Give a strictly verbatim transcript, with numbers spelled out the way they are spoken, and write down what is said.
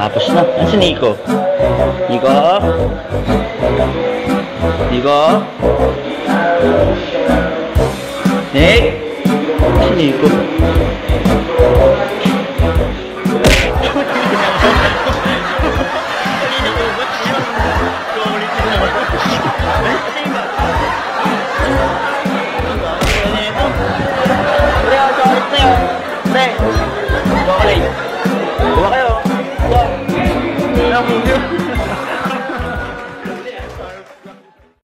Tapos na. Ano si Nico? Nico? Nico? Nick? Si Nico. Pre, chocolate na yun. Pre, chocolate.